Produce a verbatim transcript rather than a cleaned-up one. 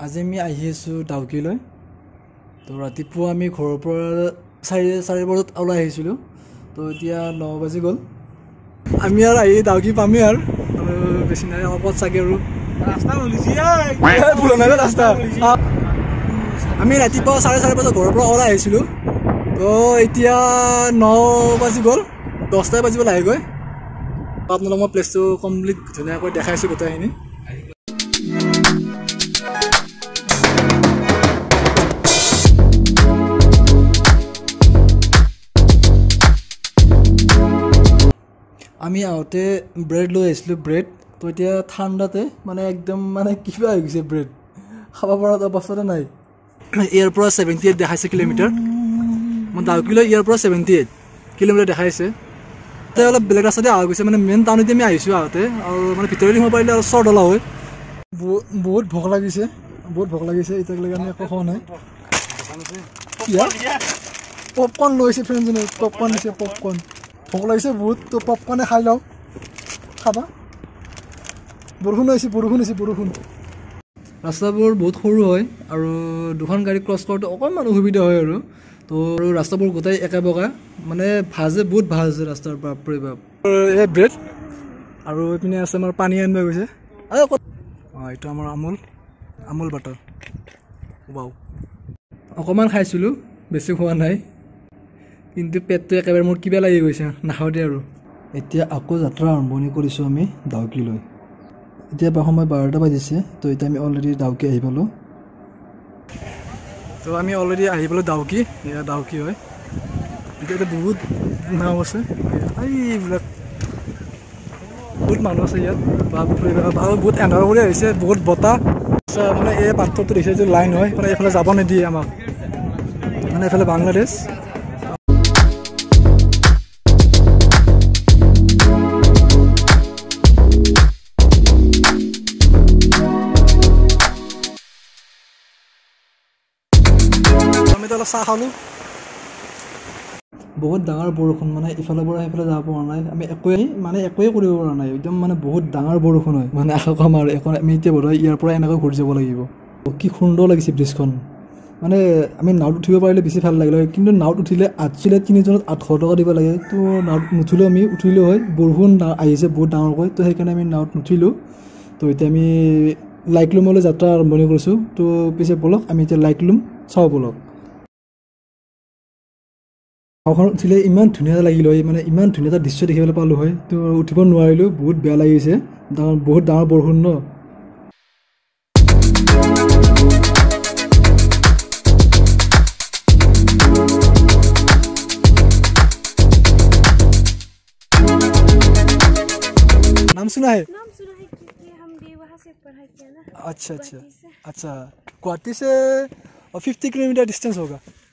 আজি আমি আহি আছোঁ ডাউকিলৈ। তো ৰাতিপুৱা আমি ঘৰৰ পৰা চাৰি চাৰি বজাত ওলাই আহিছিলোঁ। তো এতিয়া ন বাজি গ'ল। আমি আৰু আহি ডাউকি পামেই আৰু বেছি নাই অলপ চাগে আৰু ৰাস্তা পুৰণা ৰাস্তা। আমি ৰাতিপুৱা চাৰে চাৰি বজাত ঘৰৰ পৰা ওলাই আহিছিলোঁ। তো এতিয়া ন বাজি গ'ল, দহটাই বাজিব লাগেগৈ। আপোনালোকক মই প্লেচটো কমপ্লিট ধুনীয়াকৈ দেখাইছোঁ গোটেইখিনি। আমি আহোঁতে ব্ৰেড লৈ আহিছিলোঁ, ব্ৰেড। তো এতিয়া ঠাণ্ডাতে মানে একদম মানে কিবা হৈ গৈছে, ব্ৰেড খাব পৰা অৱস্থাতে নাই। ইয়াৰ পৰা ছেভেণ্টি এইট দেখাইছে কিলোমিটাৰ। মই ডাউকিলৈ ইয়াৰ পৰা ছেভেণ্টি এইট কিলোমিটাৰ দেখাইছে। তাতে অলপ বেলেগ ৰাস্তাতে অহা গৈছে, মানে মেইন টাউনতে আমি আহিছোঁ আহোঁতে। আৰু মানে ভিতৰলৈ সোমাব পাৰিলে আৰু চৰ্ট ওলা হয়। বহুত ভোক লাগিছে, বহুত ভোক লাগিছে। এতিয়ালৈকে আমি একো খোৱা নাই। পপকৰ্ণ লৈছে ফ্ৰেণ্ডজনে, পপকৰ্ণ দিছে, পপকৰ্ণ। ভোক লাগিছে বহুত, তো পপকৰ্ণে খাই লওঁ। খাবা? বৰষুণ আহিছে, বৰষুণ আহিছে, বৰষুণ। ৰাস্তাবোৰ বহুত সৰু হয় আৰু দুখন গাড়ী ক্ৰছ কৰোঁতে অকণমান অসুবিধা হয় আৰু। তো আৰু ৰাস্তাবোৰ গোটেই একে বগা, মানে ভাজে বহুত ভাল আছে ৰাস্তাৰ বাপৰে বাপ। এই ব্ৰেড আৰু এইপিনে আছে আমাৰ পানী আনিব গৈছে। অঁ, এইটো আমাৰ আমুল আমুল বাটাৰ। বাও, অকণমান খাইছিলোঁ, বেছি খোৱা নাই। কিন্তু পেটটো একেবাৰে মোৰ কিবা লাগি গৈছে, নাখাওঁ দে আৰু। এতিয়া আকৌ যাত্ৰা আৰম্ভণি কৰিছোঁ আমি ডাউকিলৈ। এতিয়া বা সময় বাৰটা বাজিছে। তো এতিয়া আমি অলৰেডি ডাউকি আহি পালোঁ। তো আমি অলৰেডি আহি পালোঁ ডাউকি। এয়া ডাউকি হয়। এতিয়া এতিয়া বহুত নাও আছে, এইবিলাক বহুত মানুহ আছে ইয়াত। বাপৰে বাপ, আৰু বহুত এন্ধাৰ কৰি আহিছে, বহুত বতাহ মানে। এই পাথৰটো দেখিছে যে লাইন হয়, মানে এইফালে যাব নিদিয়ে আমাক, মানে এইফালে বাংলাদেশ। আমি অলপ চাহ খালোঁ। বহুত ডাঙৰ বৰষুণ, মানে ইফালৰ পৰা সেইফালে যাব পৰা নাই। আমি একোৱেই মানে একোৱেই কৰিব পৰা নাই, একদম মানে বহুত ডাঙৰ বৰষুণ হয়। মানে আশা কম আৰু এখন আমি এতিয়া বোধ হয় ইয়াৰ পৰা এনেকৈ ঘূৰি যাব লাগিব। কি সুন্দৰ লাগিছে ব্ৰিজখন। মানে আমি নাৱত উঠিব পাৰিলে বেছি ভাল লাগিলে হয়, কিন্তু নাৱত উঠিলে আঠছিলে তিনিজনত আঠশ টকা দিব লাগে। তো নাৱত নুঠিলেও আমি উঠিলেও হয়, বৰষুণ আহিছে বহুত ডাঙৰকৈ। তো সেইকাৰণে আমি নাৱত নুঠিলোঁ। তো এতিয়া আমি লাইকলুমলৈ যাত্ৰা আৰম্ভণি কৰিছোঁ। তো পিছে ব'লক আমি এতিয়া লাইকলুম চাওঁ ব'লক। নাওখন উঠিলে ইমান ধুনীয়া লাগিল হয়, মানে ইমান ধুনীয়া এটা দৃশ্য দেখিবলৈ পালোঁ হয়। তো উঠিব নোৱাৰিলোঁ, বহুত বেয়া লাগিছে, ডাঙৰ বহুত ডাঙৰ বৰষুণ ন। नाम सुना है? नाम सुना है क्योंकि हम भी वहाँ से पढ़ा किया ना। अच्छा अच्छा अच्छा, गुवाहाटी से फिफ्टी किलोमीटर डिस्टेंस होगा।